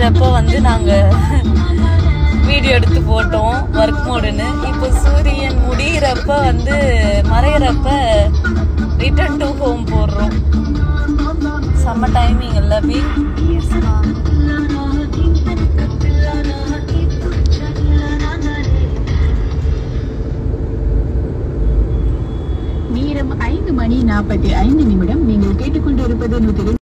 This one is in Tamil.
முடிகிறப்ப வந்து நாங்கள் வீடியோ எடுத்து போட்டோம் ஒர்க் மோடுன்னு. இப்போ சூரியன் முடிகிறப்ப வந்து மறைகிறப்ப ரிட்டர்ன் டு ஹோம் போடுறோம். செம்ம டைமிங் இல்லை பி? நேரம் 5:45. நீங்கள் கேட்டுக்கொண்டிருப்பது